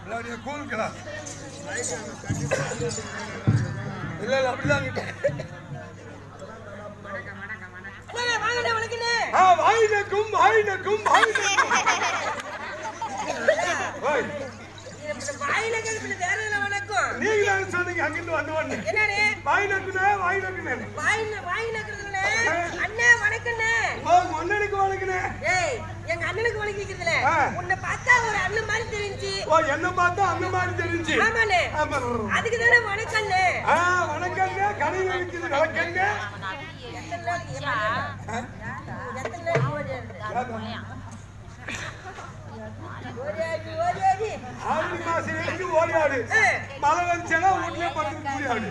கூழுங்களா இல்ல இல்ல அப்படிதான் வாயினக்கும் வாயினக்கும் நீங்க சொன்னீங்க அங்கிருந்து வந்து வாயினக்குனே வாயினக்குனே அண்ணன் வணக்கண்ணே அண்ணனுக்கு வணக்கண்ணே எங்க அண்ணனுக்கு வணக்கிக்கிறதுல உன்னை பார்த்தா ஒரு அண்ணன் மாதிரி தெரிஞ்சு என்ன பார்த்தா அண்ணன் மாதிரி தெரிஞ்சு ஆமாண்ணே அதுக்கு தானே வணக்கண்ணே வணக்கண்ணே கடையில் இருக்குது வணக்கண்ணே ஆடி மாசம் வரைக்கும் ஓடியாடு மழை வந்துச்சுன்னா வீட்டுல படுத்து முடியாது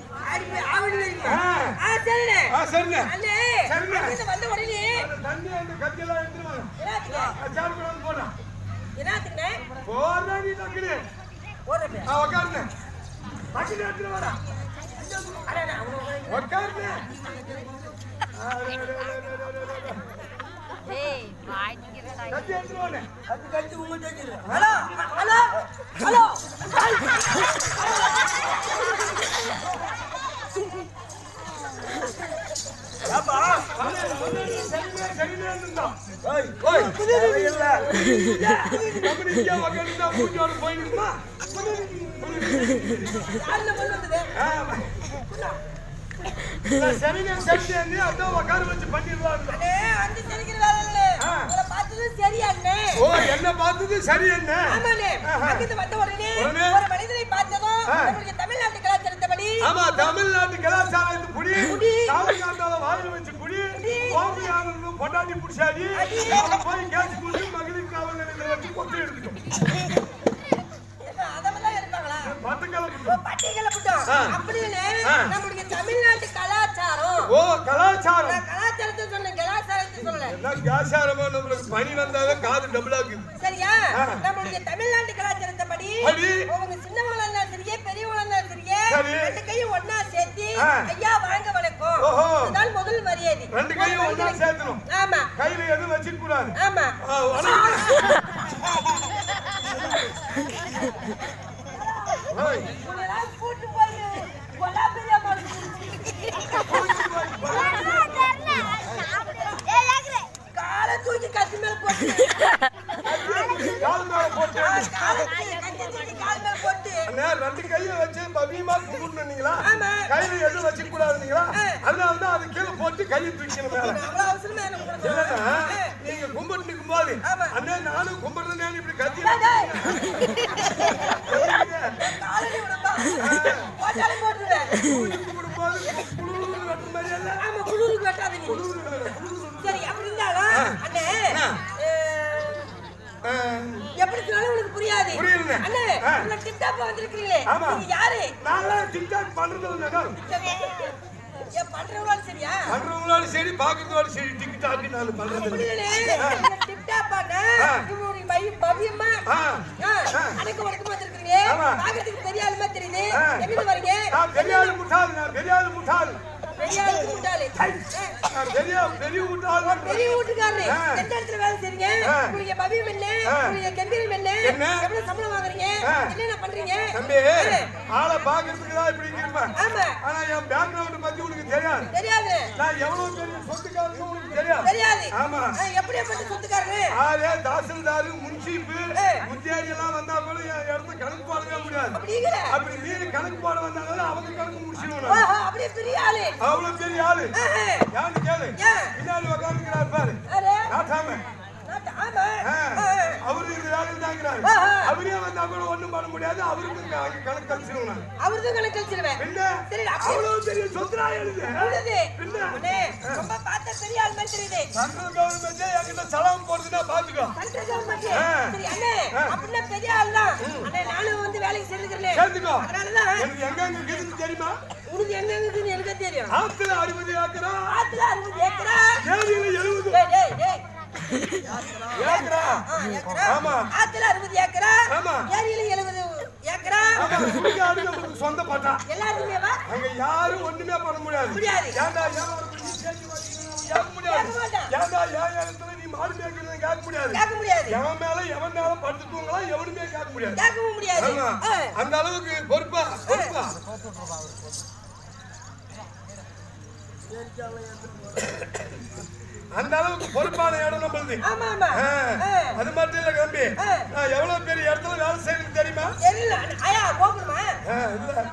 என்ன பார்த்தது சரி என்ன தமிழ்நாட்டு கலாச்சாரத்தபடி ஆமா தமிழ்நாட்டு கலாச்சாரத்துப்படி வாயில வச்சு குடி பொண்டாட்டி புடிச்சாடி போய் கேஸ் குடி மகளிர் காவல் நிலையத்தில் வச்சு கொத்து எடுத்துட்டோம் தமிழ்நாட்டு கலாச்சாரம் கலாச்சாரத்தை சொன்ன கலாச்சாரத்தை கலாச்சாரமா நம்மளுக்கு பணி வந்தாலும் காது டபுள் ஆகுது சரியா நம்மளுடைய தமிழ்நாட்டு கலாச்சாரத்தை படி அவங்க சின்னவங்களா இருந்தா சரியே பெரியவங்களா இருந்தா சரியே ரெண்டு கையும் ஒன்னா சேர்த்து ஐயா வாங்க வணக்கம் அதுதான் முதல் மரியாதை ரெண்டு கையும் ஒன்னா சேர்த்தணும் ஆமா கையில எதுவும் வச்சுக்க கூடாது ஆமா கூட்டு போய் காலை தூக்கி கத்தி மேல போட்டு ரெண்டு கையை வச்சு பவியமா கும்பிடுனீங்களா கையில எதுவும் வச்சுக்க கூடாதுங்களா அதனால தான் அது கீழே போட்டு கையை தூக்கணும் மேல நீங்க கும்பிட்டு நிற்கும் போது அண்ணே நானும் கும்பிடுறேன் இப்படி கத்தி எப்படி சொன்னாலும் உனக்கு புரியாது அண்ணே உங்க டிக்டாக் வந்திருக்கீங்களே நீங்க யாரு நான் டிக்டாக் பண்றது ஏ பண்றவளால சரியா பண்றவளால சரி பாக்குறவளால சரி டிக்டாக் நான் பண்றது டிக்டாக் பண்ண இவரு பவியம்மா அடக்கு வடக்கு வந்திருக்கீங்க பாக்கிறதுக்கு பெரிய ஆளுமா தெரியுது எங்க வரீங்க பெரிய ஆளு முட்டாள் பெரிய ஆளு முட்டாள் பெரிய வீட்டுக்காரரு எந்த இடத்துல வேலை செய்றீங்க உங்களுக்கு பவியம் என்ன உங்களுக்கு கம்பீரம் என்ன எவ்வளவு சம்பளம் வாங்குறீங்க என்ன பண்றீங்க ஆளை பாக்குறதுக்கு தான் இப்படி இருப்பேன் ஆனா என் பேக்ரவுண்ட் பத்தி உனக்கு தெரியாது நான் எவ்வளவு பெரிய சொத்துக்காரன்னு உனக்கு தெரியாது ஆமா எப்படியாப்பட்ட சொத்துக்காரரு ஆளே தாசில்தார் முன்சீப்பு முத்தியாரி எல்லாம் வந்தா கூட என் இடத்த கணக்கு போடவே முடியாது அப்படி மீறி கணக்கு போட வந்தாலும் அவங்க கணக்கு முடிச்சிடுவோம் அப்படியே பெரிய ஆளு அவ்வளவு பெரிய ஆளு யாரு கேளு பின்னாடி உட்காந்துக்கிறார் பாரு நாட்டாம அவரு இந்த வேலை தாங்கிறாரு அவரே வந்தா கூட ஒண்ணும் பண்ண முடியாது அவருக்கு கணக்கு கழிச்சிருவேன் அவருக்கு கணக்கு கழிச்சிருவேன் அவ்வளவு பெரிய சொத்துரா எழுது ரொம்ப பார்த்த பெரிய ஆள் மாதிரி தெரியுது சென்ட்ரல் கவர்மெண்ட் என்கிட்ட சலாம் போடுதுன்னா பாத்துக்கோ சென்ட்ரல் கவர்மெண்ட் சரி அண்ணே அப்படின்னா பெரிய ஆள் தான் அண்ணே நானும் வந்து வேலைக்கு சேர்ந்துக்கிறேன் சேர்ந்துக்கோ அதனாலதான் எனக்கு எங்க இருக்குது தெரியுமா உனக்கு எங்க இருக்குன்னு எனக்கு தெரியும் ஆத்துல 60 ஏக்கரா ஆத்துல 60 ஏக்கரா ஏரியில 70 டேய் ஏக்கரா ஆமா ஆத்துல 60 ஏக்கரா ஏரியில 70 ஏக்கரா சுடுகாடு நமக்கு சொந்த பட்டா எல்லாருமே வா அங்க யாரும் ஒண்ணுமே பண்ண முடியாது ஏன்டா ஏன் ஒரு நீ சேர்த்து வாங்கினா முடியாது ஏன்டா ஏன் இடத்துல நீ மாடு மேய்க்கணும் கேட்க முடியாது. கேட்க முடியாது. எவன் மேல எவன் மேல படுத்து தூங்கலாம், எவனுமே கேட்க முடியாது. கேட்கவும் முடியாது. அந்த அளவுக்கு பொறுப்பா பொறுப்பா அந்த அளவுக்கு பொறுப்பான இடம் நம்மளுது. ஆமா ஆமா. அது மட்டும் இல்ல தம்பி, நான் எவ்வளவு பெரிய இடத்துல வேலை செய்யறது தெரியுமா? தெரியல. ஐயா போகணுமா? இல்ல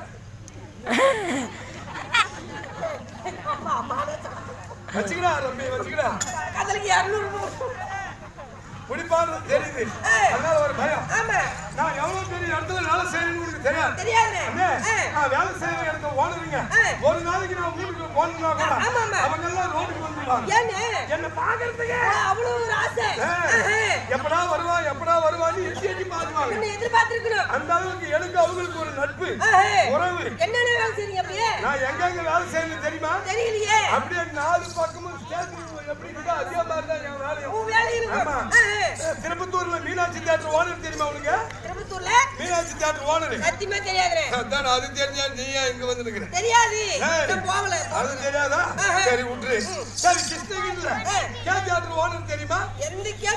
வச்சுக்கடா தம்பி, வச்சுக்கடா. கதலுக்கு 200 குடிப்பாடுறது தெரியுது, அதனால ஒரு பயம். ஆமா. நான் எவ்வளவு பெரிய இடத்துல வேலை செய்யணும்னு உங்களுக்கு தெரியாது. தெரியாது. நான் வேலை செய்யற இடத்துல ஓனருங்க. ஒரு நாளைக்கு நான் வீட்டுக்கு போனா கூட அவங்க எல்லாம் ரோட்டுக்கு வந்துடுவாங்க. என்ன பாக்குறதுக்கு அவ்வளவு ஒரு ஆசை. எப்படா வருவான்னு எட்டி பாக்குவாங்க. எதிர்பார்த்திருக்கணும். அந்த அளவுக்கு எனக்கு அவங்களுக்கு ஒரு நட்பு உறவு. என்னென்ன வேலை செய்றீங்க அப்படியே? நான் எங்க வேலை செய்யறது தெரியுமா? தெரியலையே. அப்படியே 4 பக்கமும் ஸ்டேஜ் எப்படி இருக்கோ அதே மாதிரி தான் என் வேலை. உன் வேலை இருக்கு. திருப்பத்தூர்ல மீனாட்சி தியேட்டர் ஓனர் தெரியுமா உங்களுக்கு? திருப்பத்தூர்ல மீனாட்சி தியேட்டர் ஓனர் சத்தியமா தெரியாதுடே. அதான் அது தெரிஞ்சா நீயா இங்க வந்து நிக்கிற? தெரியாது. நான் போகல. அது தெரியாதா? சரி விட்டுரு. சரி கிருஷ்ணகிரில கே தியேட்டர் ஓனர் தெரியுமா? எந்த கே